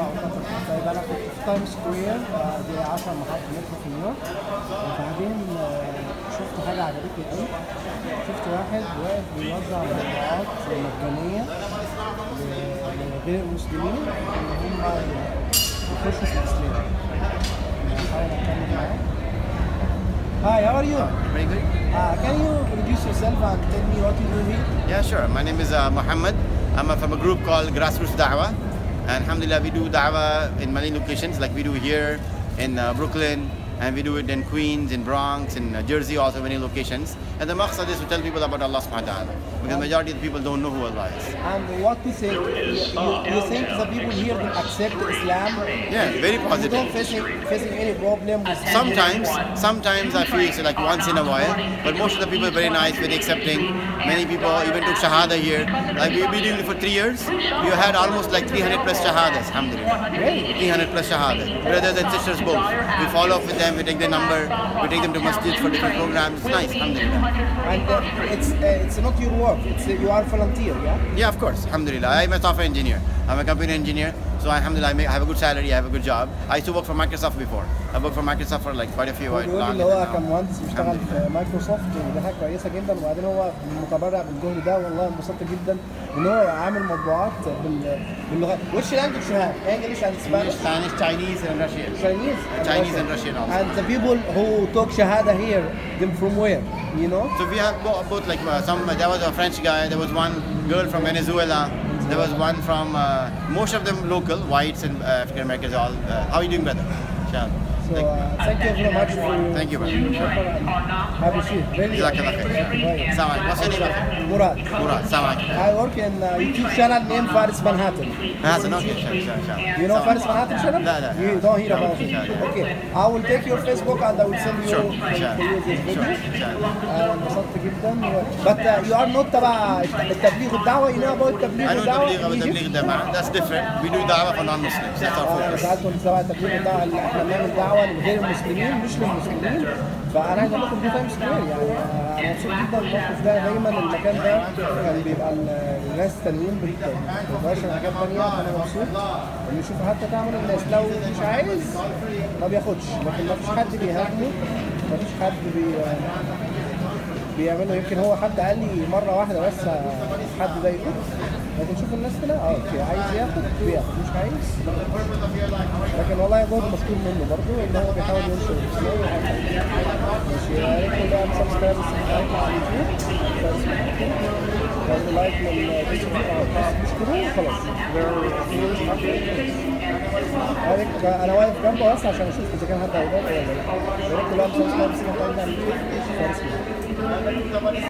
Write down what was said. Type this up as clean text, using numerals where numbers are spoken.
طيب انا كنت في تايم سكوير، دي 10 محطات مترو في نيويورك. وبعدين شفت حاجه عجبتني قوي. شفت واحد واقف بيوزع مطبوعات مجانيه لغير المسلمين ان هم يخشوا في الاسلام. هحاول اتكلم معاه. Hi, how are you? Very good. Can you introduce yourself and tell me what you do here? Yeah, sure. My name is Mohammed. I'm from a group called Grassroots Da'wah. And alhamdulillah, we do da'wah in many locations, like we do here in Brooklyn, and we do it in Queens, in Bronx, in Jersey, also many locations. And the maqsad is to tell people about Allah subhanahu wa ta'ala, because the majority of the people don't know who Allah is. And what do you think? You think the people here will accept Islam? Yeah, very You positive. don't facing any problem with Sometimes I feel it's like once in a while, but most of the people are very nice, very accepting. Many people even took Shahada here. Like we've been doing it for 3 years. We had almost like 300 plus Shahadas, alhamdulillah. Really? 300 plus Shahadas. Brothers and sisters both. We follow up with them, we take their number, we take them to masjids for different programs. It's nice, alhamdulillah. And it's not your work. You are volunteer, yeah? Yeah, of course, alhamdulillah. I'm a software engineer. I'm a computer engineer. So alhamdulillah, I have a good salary, I have a good job. I used to work for Microsoft before. I worked for Microsoft for like quite a few هو بيقول لي long اللي هو now. كان مهندس بيشتغل في مايكروسوفت، ودي حاجه كويسه جدا. وبعدين هو متبرع بالجهد ده، والله انبسطت جدا ان هو عامل مطبوعات باللغات. Which language you have? English and Spanish? Spanish, Chinese, and Russian. Chinese And Russian also. And the people who took Shahada here, them from where? You know? So we have both like there was a French guy, there was one girl from Venezuela, there was one from, most of them local, whites and African Americans all. How are you doing, brother? Inshallah. So thank you very much for Thank you, brother. have a seat. Very Jazakallah khair. Assalamu alaikum. What's your name, brother? Murad. Murad. Assalamu alaikum. I work in YouTube channel named Faris Manhattan. Hassan, okay, sure. You know Faris Manhattan channel? No, no. You don't hear about it. Inshallah. Okay. I will take your Facebook and I will send you Sure. this video. Inshallah. انبسطت جدا. But you are not تبع التبليغ الدعوة. You know about التبليغ I know الدعوة؟ تبليغ الدعوة. That's different. We do da'wah for non-Muslims. That's our focus. سألتم تبع التبليغ الدعوة اللي احنا بنعمل دعوة لغير المسلمين مش للمسلمين. فأنا عايز أقول لكم دي تايم سكوير، يعني أنا مبسوط جدا بالموقف ده. دايما المكان ده كان بيبقى الناس التانيين بتبقاش حاجات تانية، فأنا مبسوط إن يشوف حتى تعمل الناس لو مش عايز ما بياخدش، لكن ما فيش حد بيهاجمه، ما فيش حد بيعمله. يمكن هو حد قال لي مرة واحدة بس حد ضايقه، لكن شوف الناس كده اوكي عايز ياخد بياخد، مش عايز. لكن والله جهد مشكور منه برضه ان هو بيحاول ينشر الاسلام وهكذا. ماشي، يا ريت كل ده سبسكرايب على اليوتيوب، تعملوا لايك للفيديو اشتروه وخلاص. انا واقف جنبه بس عشان اشوف اذا كان حد هيضايق ولا لا. يا ريت كل ده سبسكرايب على اليوتيوب.